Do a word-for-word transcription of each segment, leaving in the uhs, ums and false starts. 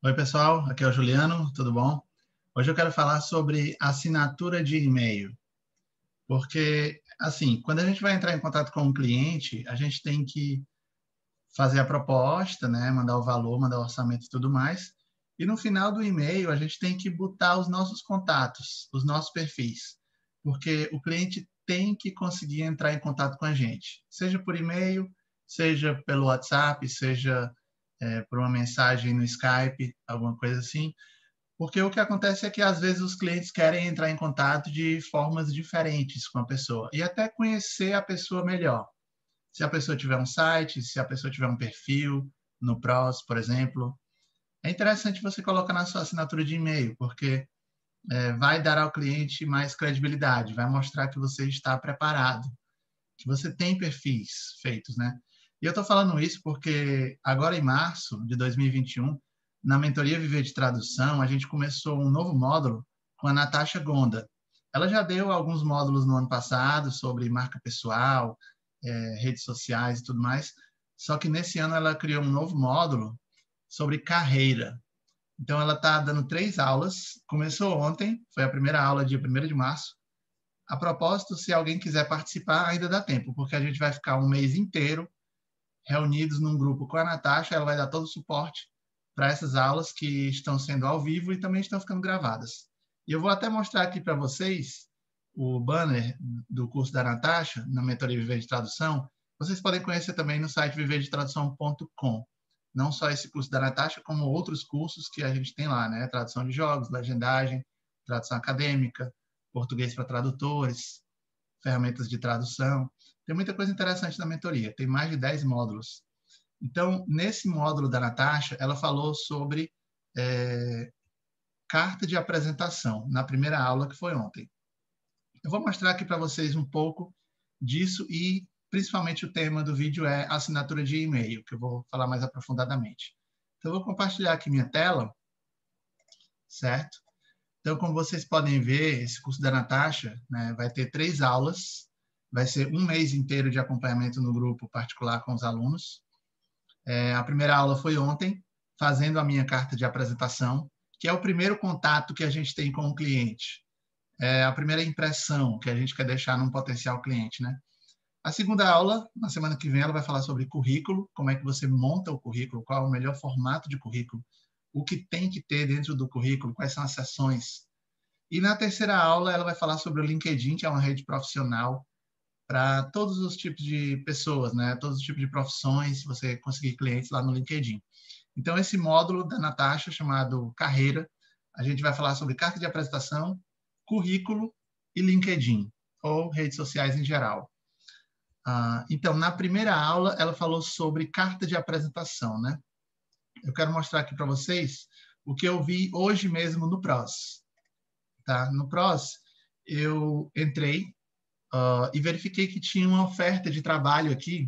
Oi, pessoal, aqui é o Juliano, tudo bom? Hoje eu quero falar sobre assinatura de e-mail, porque, assim, quando a gente vai entrar em contato com um cliente, a gente tem que fazer a proposta, né, mandar o valor, mandar o orçamento e tudo mais, e no final do e-mail a gente tem que botar os nossos contatos, os nossos perfis, porque o cliente tem que conseguir entrar em contato com a gente, seja por e-mail, seja pelo WhatsApp, seja é, por uma mensagem no Skype, alguma coisa assim, porque o que acontece é que às vezes os clientes querem entrar em contato de formas diferentes com a pessoa e até conhecer a pessoa melhor. Se a pessoa tiver um site, se a pessoa tiver um perfil no Pros, por exemplo, é interessante você colocar na sua assinatura de e-mail, porque é, vai dar ao cliente mais credibilidade, vai mostrar que você está preparado, que você tem perfis feitos, né? E eu estou falando isso porque agora em março de dois mil e vinte e um, na mentoria Viver de Tradução, a gente começou um novo módulo com a Natasha Gonda. Ela já deu alguns módulos no ano passado sobre marca pessoal, é, redes sociais e tudo mais, só que nesse ano ela criou um novo módulo sobre carreira. Então ela está dando três aulas, começou ontem, foi a primeira aula dia primeiro de março. A propósito, se alguém quiser participar, ainda dá tempo, porque a gente vai ficar um mês inteiro reunidos num grupo com a Natasha, ela vai dar todo o suporte para essas aulas que estão sendo ao vivo e também estão ficando gravadas. E eu vou até mostrar aqui para vocês o banner do curso da Natasha, na Mentoria Viver de Tradução. Vocês podem conhecer também no site viver de tradução ponto com. Não só esse curso da Natasha, como outros cursos que a gente tem lá, né? Tradução de jogos, legendagem, tradução acadêmica, português para tradutores, ferramentas de tradução. Tem muita coisa interessante na mentoria, tem mais de dez módulos. Então, nesse módulo da Natasha, ela falou sobre é, carta de apresentação, na primeira aula que foi ontem. Eu vou mostrar aqui para vocês um pouco disso e, principalmente, o tema do vídeo é assinatura de e-mail, que eu vou falar mais aprofundadamente. Então, eu vou compartilhar aqui minha tela, certo? Então, como vocês podem ver, esse curso da Natasha, né, vai ter três aulas, vai ser um mês inteiro de acompanhamento no grupo particular com os alunos. É, a primeira aula foi ontem, fazendo a minha carta de apresentação, que é o primeiro contato que a gente tem com o cliente. É a primeira impressão que a gente quer deixar num potencial cliente, né? A segunda aula, na semana que vem, ela vai falar sobre currículo, como é que você monta o currículo, qual é o melhor formato de currículo, o que tem que ter dentro do currículo, quais são as sessões. E na terceira aula, ela vai falar sobre o LinkedIn, que é uma rede profissional para todos os tipos de pessoas, né? Todos os tipos de profissões, se você conseguir clientes lá no LinkedIn. Então, esse módulo da Natasha, chamado Carreira, a gente vai falar sobre carta de apresentação, currículo e LinkedIn, ou redes sociais em geral. Ah, então, na primeira aula, ela falou sobre carta de apresentação, né? Eu quero mostrar aqui para vocês o que eu vi hoje mesmo no Pros. Tá? No Pros, eu entrei uh, e verifiquei que tinha uma oferta de trabalho aqui,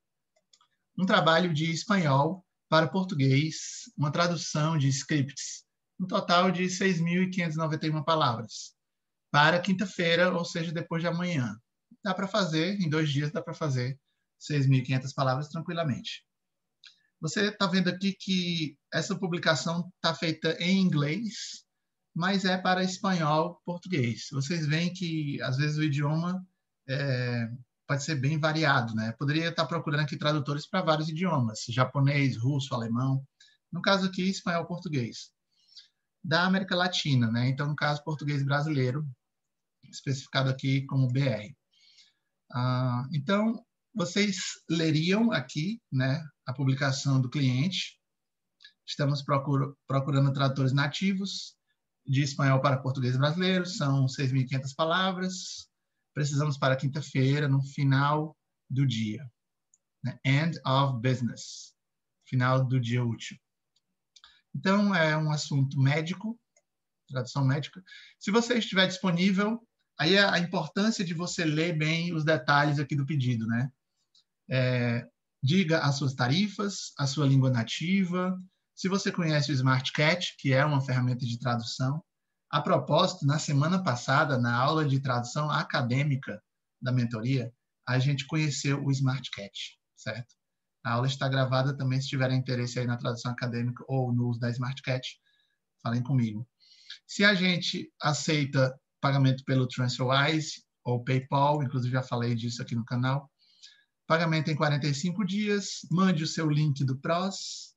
um trabalho de espanhol para português, uma tradução de scripts, um total de seis mil quinhentas e noventa e uma palavras, para quinta-feira, ou seja, depois de amanhã. Dá para fazer, em dois dias dá para fazer seis mil e quinhentas palavras tranquilamente. Você está vendo aqui que essa publicação está feita em inglês, mas é para espanhol, português. Vocês veem que, às vezes, o idioma é, pode ser bem variado, né? Poderia estar procurando aqui tradutores para vários idiomas, japonês, russo, alemão. No caso aqui, espanhol, português. Da América Latina, né? Então, no caso, português brasileiro, especificado aqui como B R. Ah, então, vocês leriam aqui, né, a publicação do cliente. Estamos procur, procurando tradutores nativos de espanhol para português brasileiro, são seis mil e quinhentas palavras. Precisamos para quinta-feira, no final do dia. Né? End of business, final do dia útil. Então, é um assunto médico, tradução médica. Se você estiver disponível, aí é a importância de você ler bem os detalhes aqui do pedido, né? É, diga as suas tarifas, a sua língua nativa. Se você conhece o SmartCat, que é uma ferramenta de tradução. A propósito, na semana passada, na aula de tradução acadêmica da mentoria, a gente conheceu o SmartCat, certo? A aula está gravada também, se tiverem interesse aí na tradução acadêmica ou no uso da SmartCat, falem comigo. Se a gente aceita pagamento pelo TransferWise ou PayPal, inclusive já falei disso aqui no canal, pagamento em quarenta e cinco dias, mande o seu link do P R O S,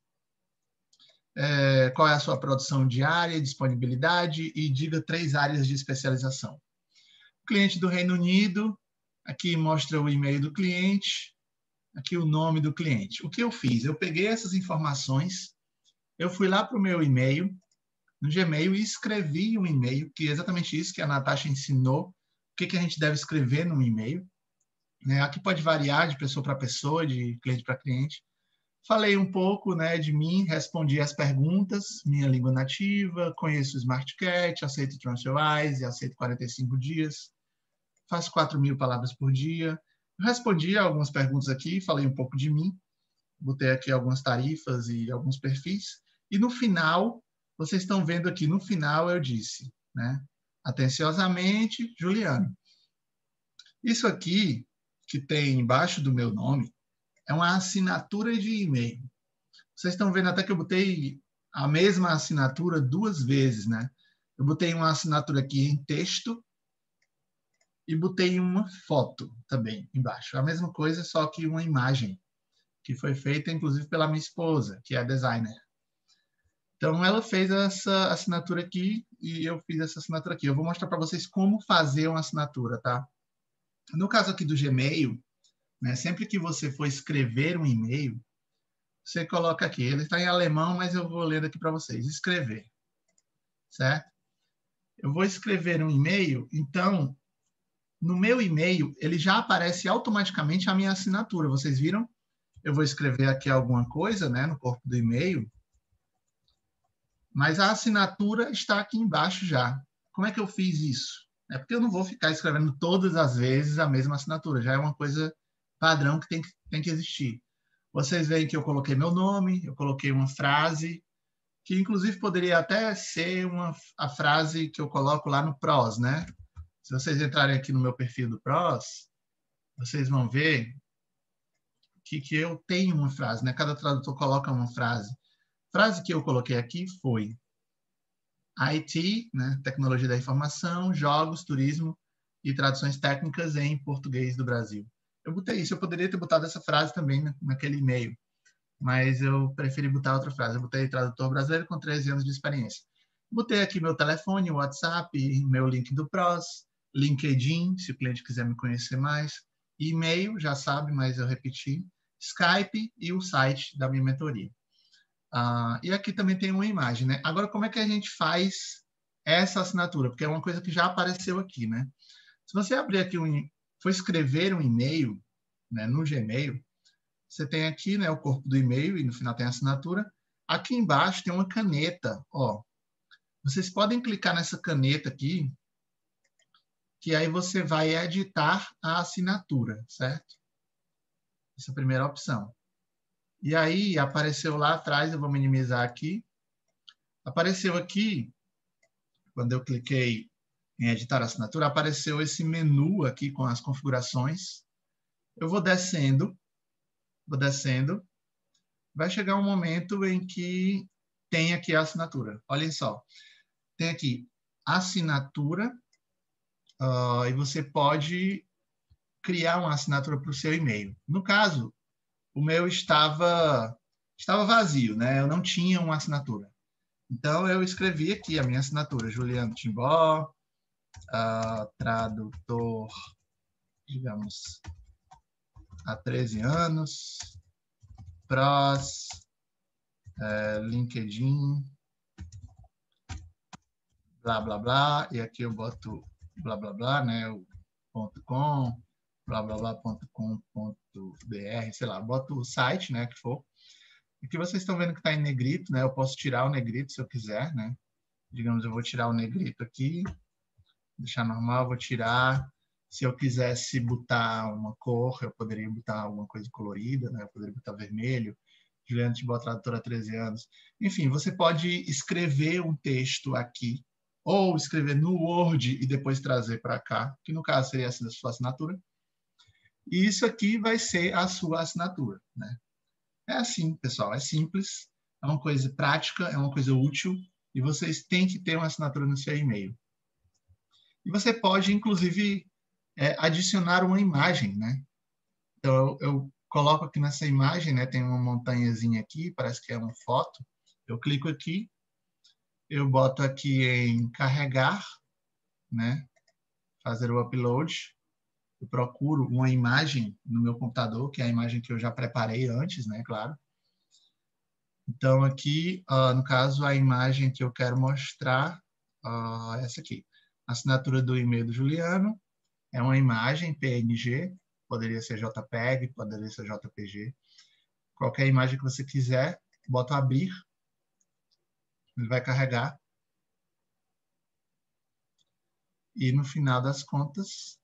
é, qual é a sua produção diária, disponibilidade e diga três áreas de especialização. Cliente do Reino Unido, aqui mostra o e-mail do cliente, aqui o nome do cliente. O que eu fiz? Eu peguei essas informações, eu fui lá para o meu e-mail, no Gmail, e escrevi um e-mail, que é exatamente isso que a Natasha ensinou, o que, que a gente deve escrever no e-mail. Né? Aqui pode variar de pessoa para pessoa, de cliente para cliente. Falei um pouco, né, de mim, respondi as perguntas, minha língua nativa, conheço o SmartCat, aceito TransferWise, aceito quarenta e cinco dias, faço quatro mil palavras por dia. Eu respondi algumas perguntas aqui, falei um pouco de mim, botei aqui algumas tarifas e alguns perfis, e no final, vocês estão vendo aqui, no final eu disse, né, atenciosamente, Juliano. Isso aqui, que tem embaixo do meu nome, é uma assinatura de e-mail. Vocês estão vendo até que eu botei a mesma assinatura duas vezes, né? Eu botei uma assinatura aqui em texto e botei uma foto também embaixo. A mesma coisa, só que uma imagem, que foi feita, inclusive, pela minha esposa, que é a designer. Então, ela fez essa assinatura aqui e eu fiz essa assinatura aqui. Eu vou mostrar para vocês como fazer uma assinatura, tá? No caso aqui do Gmail, né, sempre que você for escrever um e-mail, você coloca aqui, ele está em alemão, mas eu vou ler aqui para vocês, escrever, certo? Eu vou escrever um e-mail, então, no meu e-mail, ele já aparece automaticamente a minha assinatura, vocês viram? Eu vou escrever aqui alguma coisa, né, no corpo do e-mail, mas a assinatura está aqui embaixo já. Como é que eu fiz isso? É porque eu não vou ficar escrevendo todas as vezes a mesma assinatura, já é uma coisa padrão que tem que, tem que existir. Vocês veem que eu coloquei meu nome, eu coloquei uma frase, que inclusive poderia até ser uma, a frase que eu coloco lá no P R O S, né? Se vocês entrarem aqui no meu perfil do P R O S, vocês vão ver que, que eu tenho uma frase, né? Cada tradutor coloca uma frase. A frase que eu coloquei aqui foi I T, né? Tecnologia da Informação, Jogos, Turismo e Traduções Técnicas em Português do Brasil. Eu botei isso, eu poderia ter botado essa frase também, né, naquele e-mail, mas eu preferi botar outra frase. Eu botei tradutor brasileiro com treze anos de experiência. Botei aqui meu telefone, WhatsApp, meu link do P R O S, LinkedIn, se o cliente quiser me conhecer mais, e-mail, já sabe, mas eu repeti, Skype e o site da minha mentoria. Ah, e aqui também tem uma imagem, né? Agora, como é que a gente faz essa assinatura? Porque é uma coisa que já apareceu aqui, né? Se você abrir aqui, um, for escrever um e-mail, né, no Gmail, você tem aqui, né, o corpo do e-mail e no final tem a assinatura. Aqui embaixo tem uma caneta, ó. Vocês podem clicar nessa caneta aqui, que aí você vai editar a assinatura, certo? Essa é a primeira opção. E aí apareceu lá atrás, eu vou minimizar aqui. Apareceu aqui, quando eu cliquei em editar a assinatura, apareceu esse menu aqui com as configurações. Eu vou descendo, vou descendo. Vai chegar um momento em que tem aqui a assinatura. Olhem só. Tem aqui assinatura, uh, e você pode criar uma assinatura para o seu e-mail. No caso, o meu estava, estava vazio, né? Eu não tinha uma assinatura. Então, eu escrevi aqui a minha assinatura, Juliano Timbó, uh, tradutor, digamos, há treze anos, P R O S, uh, LinkedIn, blá, blá, blá, e aqui eu boto blá, blá, blá, né, o ponto .com, blá, blá, blá, ponto com ponto br, sei lá, boto o site, né, que for. Aqui vocês estão vendo que está em negrito, né, eu posso tirar o negrito se eu quiser, né, digamos, eu vou tirar o negrito aqui, deixar normal, vou tirar. Se eu quisesse botar uma cor, eu poderia botar alguma coisa colorida, né, eu poderia botar vermelho, Juliano Timbó, tradutor há treze anos. Enfim, você pode escrever um texto aqui, ou escrever no Word e depois trazer para cá, que no caso seria a sua assinatura. E isso aqui vai ser a sua assinatura, né? É assim, pessoal, é simples, é uma coisa prática, é uma coisa útil, e vocês têm que ter uma assinatura no seu e-mail. E você pode, inclusive, é, adicionar uma imagem, né? Então, eu, eu coloco aqui nessa imagem, né? Tem uma montanhazinha aqui, parece que é uma foto. Eu clico aqui, eu boto aqui em carregar, né? Fazer o upload. Eu procuro uma imagem no meu computador, que é a imagem que eu já preparei antes, né? Claro. Então, aqui, uh, no caso, a imagem que eu quero mostrar uh, é essa aqui. A assinatura do e-mail do Juliano é uma imagem P N G, poderia ser JPEG, poderia ser J P G. Qualquer imagem que você quiser, bota abrir, ele vai carregar. E no final das contas,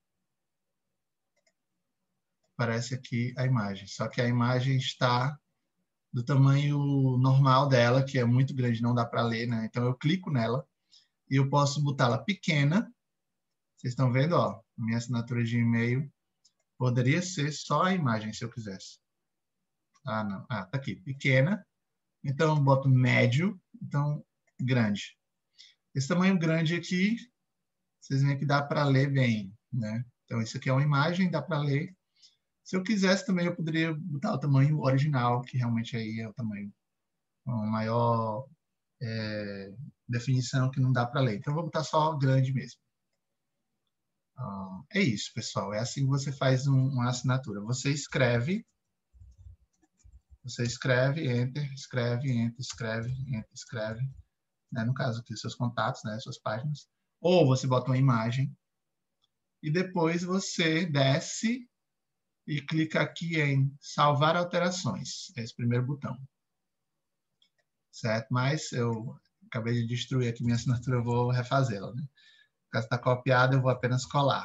aparece aqui a imagem. Só que a imagem está do tamanho normal dela, que é muito grande, não dá para ler, né? Então eu clico nela e eu posso botá-la pequena. Vocês estão vendo, ó, minha assinatura de e-mail poderia ser só a imagem, se eu quisesse. Ah, não. Ah, tá aqui, pequena. Então eu boto médio, então grande. Esse tamanho grande aqui, vocês veem que dá para ler bem, né? Então isso aqui é uma imagem, dá para ler. Se eu quisesse também, eu poderia botar o tamanho original, que realmente aí é o tamanho com maior é, definição que não dá para ler. Então, eu vou botar só grande mesmo. Ah, é isso, pessoal. É assim que você faz um, uma assinatura. Você escreve, você escreve, enter, escreve, enter, escreve, enter, escreve. Né? No caso aqui, seus contatos, né? Suas páginas. Ou você bota uma imagem. E depois você desce e clica aqui em salvar alterações. É esse primeiro botão. Certo? Mas eu acabei de destruir aqui minha assinatura, eu vou refazê-la. Né? Caso está copiada, eu vou apenas colar.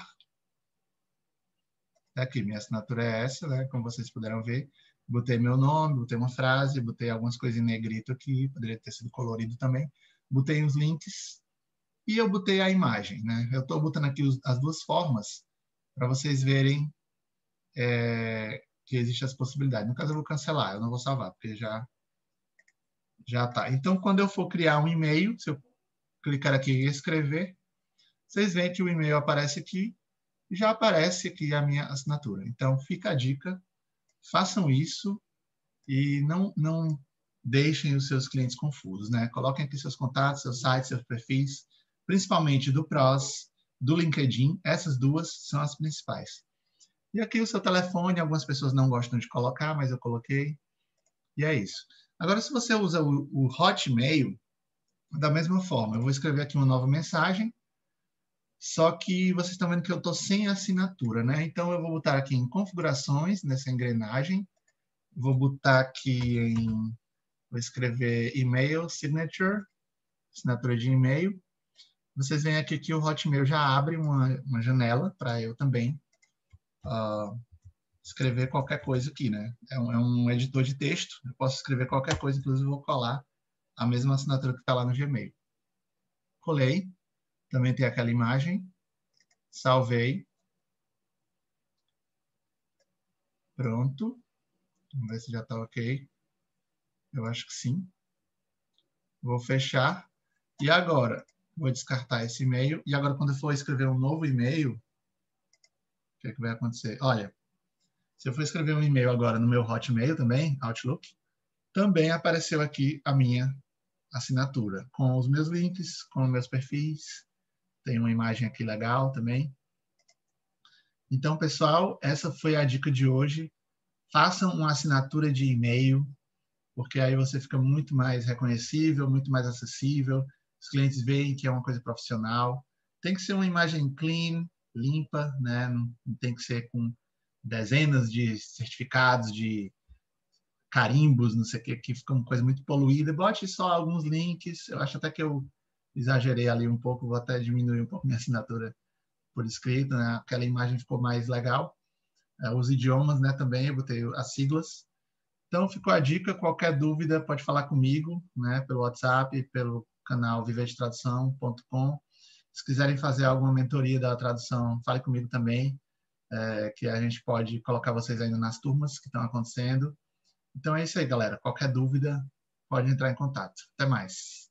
Aqui, minha assinatura é essa, né? Como vocês puderam ver. Botei meu nome, botei uma frase, botei algumas coisas em negrito aqui, poderia ter sido colorido também. Botei os links e eu botei a imagem. Né? Eu estou botando aqui os, as duas formas para vocês verem é, que existem as possibilidades. No caso, eu vou cancelar, eu não vou salvar, porque já já está. Então, quando eu for criar um e-mail, se eu clicar aqui em escrever, vocês veem que o e-mail aparece aqui e já aparece aqui a minha assinatura. Então, fica a dica, façam isso e não, não deixem os seus clientes confusos, né? Coloquem aqui seus contatos, seus sites, seus perfis, principalmente do Prozz, do LinkedIn, essas duas são as principais. E aqui o seu telefone, algumas pessoas não gostam de colocar, mas eu coloquei, e é isso. Agora, se você usa o, o Hotmail, da mesma forma, eu vou escrever aqui uma nova mensagem, só que vocês estão vendo que eu estou sem assinatura, né? Então, eu vou botar aqui em configurações, nessa engrenagem, vou botar aqui em, vou escrever e-mail signature, assinatura de e-mail. Vocês veem aqui que o Hotmail já abre uma, uma janela para eu também uh, escrever qualquer coisa aqui, né? É um, é um editor de texto, eu posso escrever qualquer coisa, inclusive vou colar a mesma assinatura que está lá no Gmail. Colei, também tem aquela imagem, salvei, pronto, vamos ver se já está ok, eu acho que sim. Vou fechar, e agora vou descartar esse e-mail, e agora quando eu for escrever um novo e-mail, o que é que vai acontecer? Olha, se eu for escrever um e-mail agora no meu Hotmail também, Outlook, também apareceu aqui a minha assinatura, com os meus links, com os meus perfis, tem uma imagem aqui legal também. Então, pessoal, essa foi a dica de hoje. Façam uma assinatura de e-mail, porque aí você fica muito mais reconhecível, muito mais acessível, os clientes veem que é uma coisa profissional. Tem que ser uma imagem clean, limpa, né? Não tem que ser com dezenas de certificados, de carimbos, não sei o que, que fica uma coisa muito poluída. Bote só alguns links, eu acho até que eu exagerei ali um pouco, vou até diminuir um pouco minha assinatura por escrito, né? Aquela imagem ficou mais legal. Os idiomas, né, também, eu botei as siglas. Então, ficou a dica, qualquer dúvida pode falar comigo, né, pelo WhatsApp, pelo canal viver de tradução ponto com. Se quiserem fazer alguma mentoria da tradução, fale comigo também, é, que a gente pode colocar vocês ainda nas turmas que estão acontecendo. Então é isso aí, galera. Qualquer dúvida, pode entrar em contato. Até mais.